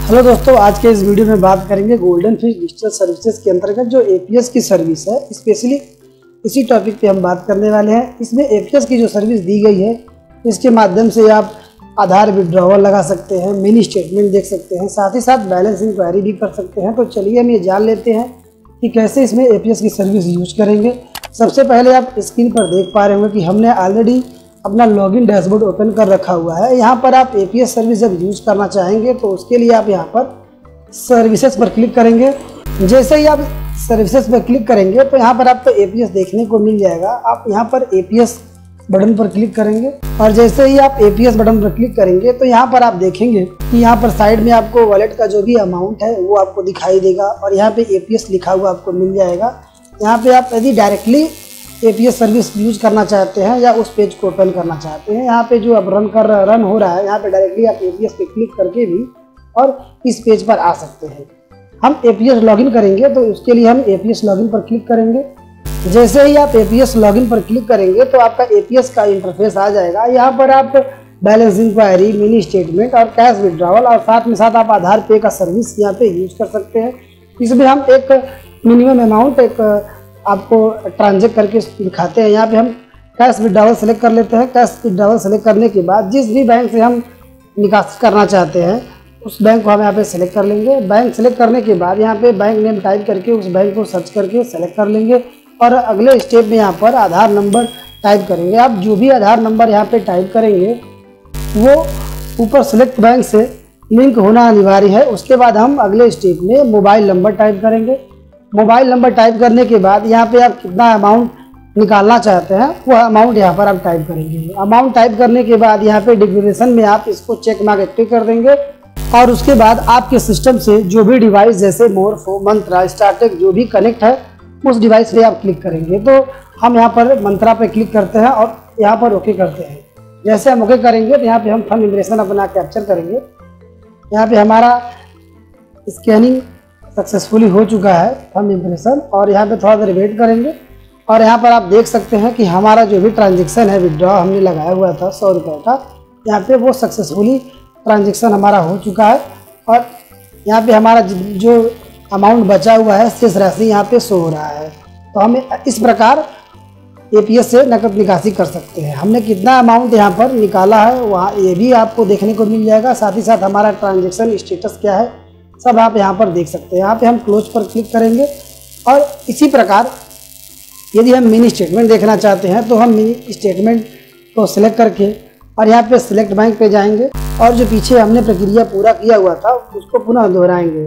Hello दोस्तों, आज के इस वीडियो में बात करेंगे गोल्डन फिश डिजिटल सर्विसेज के अंतर्गत जो एपीएस की सर्विस है। स्पेशली इसी टॉपिक पे हम बात करने वाले हैं। इसमें एपीएस की जो सर्विस दी गई है, इसके माध्यम से आप आधार विड्रॉवल लगा सकते हैं, मिनी स्टेटमेंट देख सकते हैं, साथ ही साथ बैलेंस इंक्वायरी भी कर सकते हैं। तो चलिए हम ये जान लेते हैं कि कैसे इसमें एपीएस की सर्विस यूज करेंगे। सबसे पहले आप स्क्रीन पर देख पा रहे होंगे कि हमने ऑलरेडी अपना लॉगिन डैशबोर्ड ओपन कर रखा हुआ है। यहाँ पर आप एपीएस सर्विस जब यूज करना चाहेंगे तो उसके लिए आप यहाँ पर सर्विसेज पर क्लिक करेंगे। जैसे ही आप सर्विसेज पर क्लिक करेंगे तो यहाँ पर आपको एपीएस देखने को मिल जाएगा। आप यहाँ पर एपीएस बटन पर क्लिक करेंगे और जैसे ही आप एपीएस बटन पर क्लिक करेंगे तो यहाँ पर आप देखेंगे कि यहाँ पर साइड में आपको वॉलेट का जो भी अमाउंट है वो आपको दिखाई देगा और यहाँ पे एपीएस लिखा हुआ आपको मिल जाएगा। यहाँ पे आप यदि डायरेक्टली एपीएस सर्विस यूज करना चाहते हैं या उस पेज को ओपन करना चाहते हैं, यहाँ पे जो अब रन हो रहा है, यहाँ पे डायरेक्टली आप एपीएस पे क्लिक करके भी और इस पेज पर आ सकते हैं। हम एपीएस लॉगिन करेंगे तो उसके लिए हम एपीएस लॉगिन पर क्लिक करेंगे। जैसे ही आप एपीएस लॉगिन पर क्लिक करेंगे तो आपका एपीएस का इंटरफेस आ जाएगा। यहाँ पर आप बैलेंस इंक्वायरी, मिनी स्टेटमेंट और कैश विड्रॉवल और साथ में साथ आप आधार पे का सर्विस यहाँ पे यूज कर सकते हैं। इसमें हम एक मिनिमम अमाउंट एक आपको ट्रांजेक्ट करके दिखाते हैं। यहाँ पे हम कैश विड्रॉवल सेलेक्ट कर लेते हैं। कैश विड्रॉवल सेलेक्ट करने के बाद जिस भी बैंक से हम निकासी करना चाहते हैं उस बैंक को हम यहाँ पे सेलेक्ट कर लेंगे। बैंक सेलेक्ट करने के बाद यहाँ पे बैंक नेम टाइप करके उस बैंक को सर्च करके सेलेक्ट कर लेंगे और अगले स्टेप में यहाँ पर आधार नंबर टाइप करेंगे। आप जो भी आधार नंबर यहाँ पे टाइप करेंगे वो ऊपर सेलेक्ट बैंक से लिंक होना अनिवार्य है। उसके बाद हम अगले स्टेप में मोबाइल नंबर टाइप करेंगे। मोबाइल नंबर टाइप करने के बाद यहाँ पे आप कितना अमाउंट निकालना चाहते हैं वो अमाउंट यहाँ पर आप टाइप करेंगे। अमाउंट टाइप करने के बाद यहाँ पे डिक्लेरेशन में आप इसको चेक मार्क एक्टिव कर देंगे और उसके बाद आपके सिस्टम से जो भी डिवाइस जैसे मोरफो, मंत्रा, स्टारटेक जो भी कनेक्ट है उस डिवाइस पे आप क्लिक करेंगे। तो हम यहाँ पर मंत्रा पे क्लिक करते हैं और यहाँ पर ओके करते हैं। जैसे हम ओके करेंगे तो यहाँ पे हम फंड इम्प्रेशन अपना कैप्चर करेंगे। यहाँ पे हमारा स्कैनिंग सक्सेसफुली हो चुका है फंड इम्प्रेशन और यहाँ पे थोड़ा देर वेट करेंगे और यहाँ पर आप देख सकते हैं कि हमारा जो भी ट्रांजेक्शन है विड्रॉ हमने लगाया हुआ था 100 रुपये का, यहाँ पे वो सक्सेसफुली ट्रांजेक्शन हमारा हो चुका है और यहाँ पे हमारा जो अमाउंट बचा हुआ है शेष राशि यहाँ पे शो हो रहा है। तो हम इस प्रकार एपीएस से नकद निकासी कर सकते हैं। हमने कितना अमाउंट यहाँ पर निकाला है वहाँ ये भी आपको देखने को मिल जाएगा। साथ ही साथ हमारा ट्रांजेक्शन स्टेटस क्या है सब आप यहाँ पर देख सकते हैं। यहाँ पे हम क्लोज पर क्लिक करेंगे और इसी प्रकार यदि हम मिनी स्टेटमेंट देखना चाहते हैं तो हम मिनी स्टेटमेंट को सिलेक्ट करके और यहाँ पे सिलेक्ट बैंक पे जाएंगे और जो पीछे हमने प्रक्रिया पूरा किया हुआ था उसको पुनः दोहराएंगे।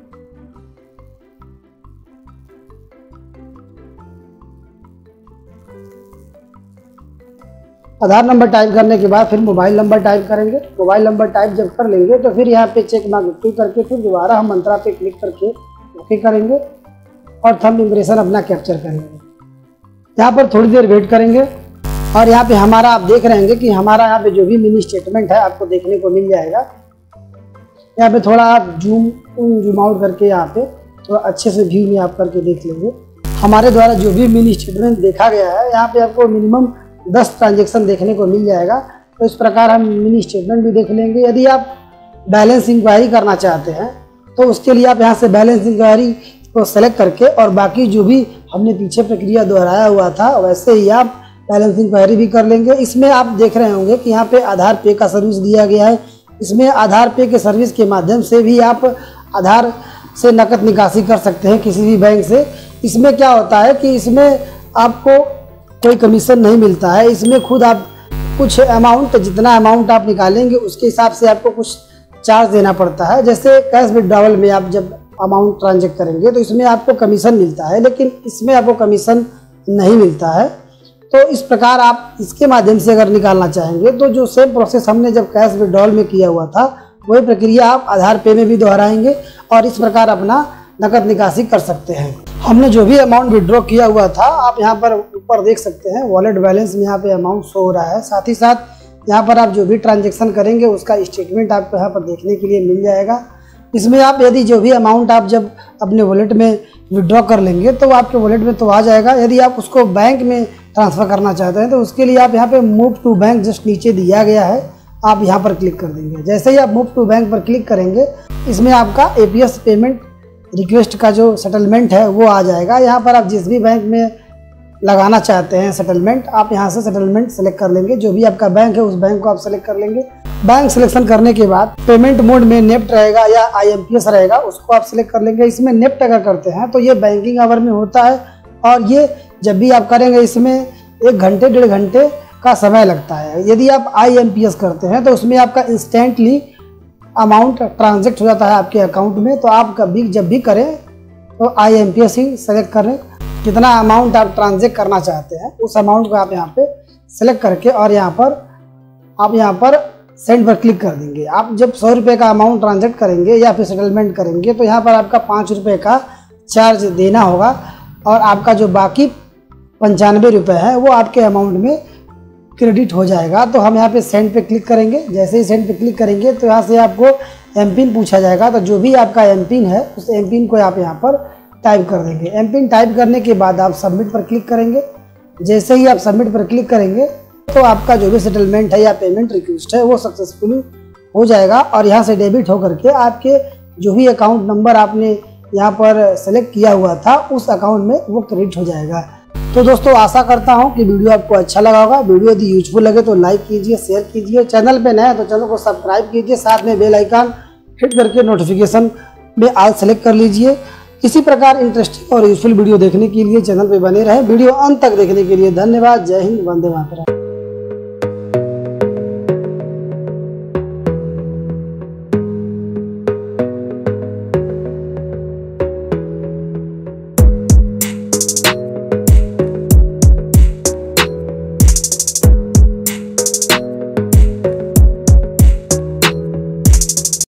आधार नंबर टाइप करने के बाद फिर मोबाइल नंबर टाइप करेंगे। मोबाइल नंबर टाइप जब कर लेंगे तो फिर यहाँ पे चेक मार्क एक्टिव करके फिर दोबारा हम मंत्रा पे क्लिक करके ओके करेंगे और थंब इम्प्रेशन अपना कैप्चर करेंगे। यहाँ पर थोड़ी देर वेट करेंगे और यहाँ पे हमारा आप देख रहे हैं कि हमारा यहाँ पे जो भी मिनी स्टेटमेंट है आपको देखने को मिल जाएगा। यहाँ पे थोड़ा आप जूम आउट करके यहाँ पे थोड़ा अच्छे से व्यू में आप करके देख लेंगे। हमारे द्वारा जो भी मिनी स्टेटमेंट देखा गया है यहाँ पे आपको मिनिमम 10 ट्रांजेक्शन देखने को मिल जाएगा। तो इस प्रकार हम मिनी स्टेटमेंट भी देख लेंगे। यदि आप बैलेंस इंक्वायरी करना चाहते हैं तो उसके लिए आप यहाँ से बैलेंस इंक्वायरी को सेलेक्ट करके और बाकी जो भी हमने पीछे प्रक्रिया दोहराया हुआ था वैसे ही आप बैलेंस इंक्वायरी भी कर लेंगे। इसमें आप देख रहे होंगे कि यहाँ पे आधार पे का सर्विस दिया गया है। इसमें आधार पे के सर्विस के माध्यम से भी आप आधार से नकद निकासी कर सकते हैं किसी भी बैंक से। इसमें क्या होता है कि इसमें आपको कोई कमीशन नहीं मिलता है। इसमें खुद आप कुछ अमाउंट, जितना अमाउंट आप निकालेंगे उसके हिसाब से आपको कुछ चार्ज देना पड़ता है। जैसे कैश विड्रॉवल में आप जब अमाउंट ट्रांजेक्ट करेंगे तो इसमें आपको कमीशन मिलता है, लेकिन इसमें आपको कमीशन नहीं मिलता है। तो इस प्रकार आप इसके माध्यम से अगर निकालना चाहेंगे तो जो सेम प्रोसेस हमने जब कैश विड्रॉवल में किया हुआ था वही प्रक्रिया आप आधार पे में भी दोहराएंगे और इस प्रकार अपना नकद निकासी कर सकते हैं। हमने जो भी अमाउंट विड्रॉ किया हुआ था आप यहाँ पर ऊपर देख सकते हैं वॉलेट बैलेंस में यहाँ पे अमाउंट शो हो रहा है। साथ ही साथ यहाँ पर आप जो भी ट्रांजेक्शन करेंगे उसका स्टेटमेंट आपको यहाँ पर देखने के लिए मिल जाएगा। इसमें आप यदि जो भी अमाउंट आप जब अपने वॉलेट में विड्रॉ कर लेंगे तो आपके वॉलेट में तो आ जाएगा। यदि आप उसको बैंक में ट्रांसफ़र करना चाहते हैं तो उसके लिए आप यहाँ पे मूव टू बैंक जस्ट नीचे दिया गया है, आप यहाँ पर क्लिक कर देंगे। जैसे ही आप मूव टू बैंक पर क्लिक करेंगे, इसमें आपका एपीएस पेमेंट रिक्वेस्ट का जो सेटलमेंट है वो आ जाएगा। यहाँ पर आप जिस भी बैंक में लगाना चाहते हैं सेटलमेंट, आप यहाँ से सेटलमेंट सेलेक्ट कर लेंगे। जो भी आपका बैंक है उस बैंक को आप सेलेक्ट कर लेंगे। बैंक सिलेक्शन करने के बाद पेमेंट मोड में नेफ्ट रहेगा या आईएमपीएस रहेगा, उसको आप सिलेक्ट कर लेंगे। इसमें नेफ्ट अगर करते हैं तो ये बैंकिंग आवर में होता है, और ये जब भी आप करेंगे इसमें 1 घंटे 1.5 घंटे का समय लगता है। यदि आप आईएमपीएस करते हैं तो उसमें आपका इंस्टेंटली अमाउंट ट्रांजेक्ट हो जाता है आपके अकाउंट में। तो आप कभी जब भी करें तो आईएमपीएस ही सेलेक्ट करें। कितना अमाउंट आप ट्रांजेक्ट करना चाहते हैं उस अमाउंट को आप यहाँ पे सेलेक्ट करके और आप यहाँ पर सेंड पर क्लिक कर देंगे। आप जब 100 रुपये का अमाउंट ट्रांजेक्ट करेंगे या फिर सेटलमेंट करेंगे तो यहाँ पर आपका 5 रुपये का चार्ज देना होगा, और आपका जो बाकी 95 रुपये है वो आपके अमाउंट में क्रेडिट हो जाएगा। तो हम यहाँ पे सेंड पे क्लिक करेंगे। जैसे ही सेंड पे क्लिक करेंगे तो यहाँ से आपको एमपिन पूछा जाएगा। तो जो भी आपका एमपिन है उस एमपिन को आप यहाँ पर टाइप कर देंगे। एमपिन टाइप करने के बाद आप सबमिट पर क्लिक करेंगे। जैसे ही आप सबमिट पर क्लिक करेंगे तो आपका जो भी सेटलमेंट है या पेमेंट रिक्वेस्ट है वो सक्सेसफुली हो जाएगा, और यहाँ से डेबिट होकर के आपके जो भी अकाउंट नंबर आपने यहाँ पर सेलेक्ट किया हुआ था उस अकाउंट में वो क्रेडिट हो जाएगा। तो दोस्तों आशा करता हूँ कि वीडियो आपको अच्छा लगा होगा। वीडियो यदि यूजफुल लगे तो लाइक कीजिए, शेयर कीजिए। चैनल पे नया है तो चैनल को सब्सक्राइब कीजिए, साथ में बेल आइकन हिट करके नोटिफिकेशन में ऑल सेलेक्ट कर लीजिए। इसी प्रकार इंटरेस्टिंग और यूजफुल वीडियो देखने के लिए चैनल पे बने रहें। वीडियो अंत तक देखने के लिए धन्यवाद। जय हिंद, वंदे मातरम।